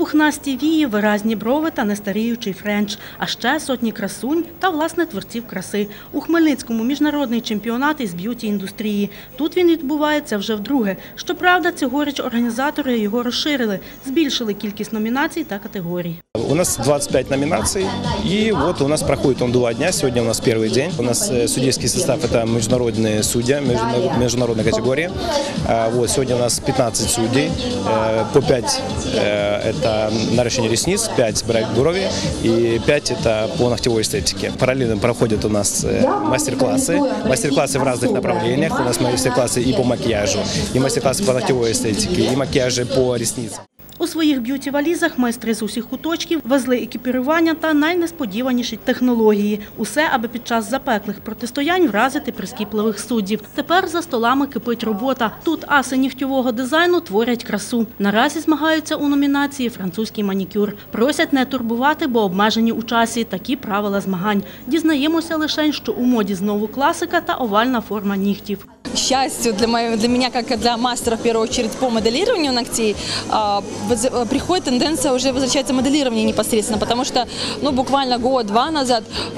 Пухнасті вії, виразні брови та нестаріючий френч. А ще сотні красунь та, власне, творців краси. У Хмельницькому міжнародний чемпіонат із б'юті-індустрії. Тут він відбувається вже вдруге. Щоправда, цьогоріч організатори його розширили, збільшили кількість номінацій та категорій. У нас 25 номинаций, и вот у нас проходит он 2 дня, сегодня у нас первый день. У нас судейский состав – это международные судьи, международная категория. Вот, сегодня у нас 15 судей, по 5 – это наращивание ресниц, 5 – брови и 5 – это по ногтевой эстетике. Параллельно проходят у нас мастер-классы в разных направлениях. У нас мастер-классы и по макияжу, и мастер-классы по ногтевой эстетике, и макияжи по ресницам. У своїх б'юті-валізах майстри з усіх куточків везли екіпірування та найнесподіваніші технології. Усе, аби під час запеклих протистоянь вразити прискіпливих суддів. Тепер за столами кипить робота. Тут аси нігтєвого дизайну творять красу. Наразі змагаються у номінації «Французький манікюр». Просять не турбувати, бо обмежені у часі. Такі правила змагань. Дізнаємося лише, що у моді знову класика та овальна форма нігтів. К счастью, для меня, как для мастера, в первую очередь, по моделированию ногтей, приходит тенденция уже возвращается моделирование непосредственно, потому что буквально год-два назад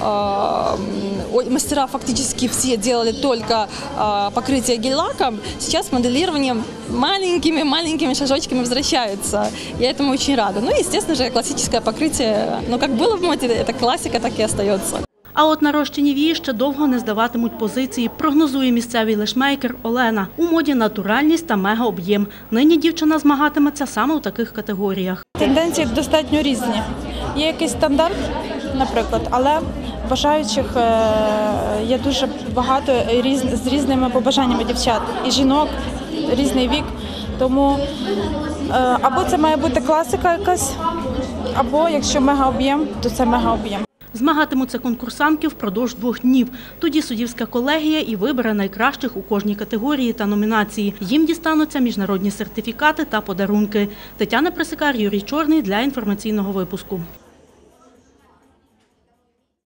мастера фактически все делали только покрытие гель-лаком. Сейчас моделирование маленькими шажочками возвращается. Я этому очень рада. Естественно же, классическое покрытие, как было в моде, это классика, так и остается. А от нарощені вії ще довго не здаватимуть позиції, прогнозує місцевий лешмейкер Олена. У моді натуральність та мега-об'єм. Нині дівчина змагатиметься саме у таких категоріях. Тенденції достатньо різні. Є якийсь стандарт, наприклад, але бажаючих є дуже багато з різними побажаннями дівчат. І жінок, різний вік. Тому або це має бути класика якась, або якщо мега-об'єм, то це мега-об'єм. Змагатимуться конкурсантки впродовж 2 днів. Тоді суддівська колегія і вибере найкращих у кожній категорії та номінації. Їм дістануться міжнародні сертифікати та подарунки. Тетяна Присикар, Юрій Чорний для інформаційного випуску.